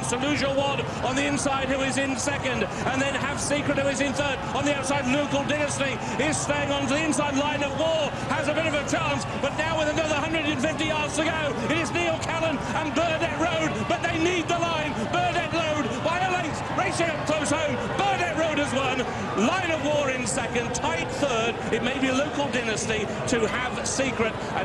chance to lose your wad on the inside, who is in second, and then Have Secret, who is in third. On the outside, Local Dynasty is staying on to the inside. Line of War has a bit of a chance, but now with another 150 yards to go, it is Neil Callan and Burdett Road, but they need the line. Burdett Road by a length, racing up close home. Burdett Road has won. Line of War in second, tight third. It may be Local Dynasty to Have Secret.